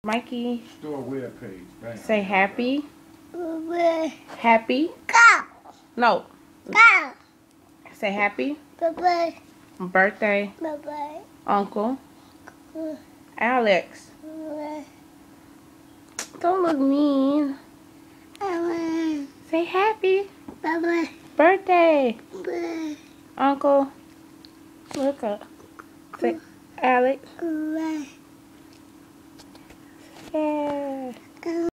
Mikey, store web page. Bang. say happy. Happy. Go. No. Go. Say happy. Bye-bye. Birthday. Bye-bye. Uncle. Alex. Don't look mean. Say happy. Bye-bye. Birthday. Bye. Uncle. Look up. Say Alex. Bye. Yeah.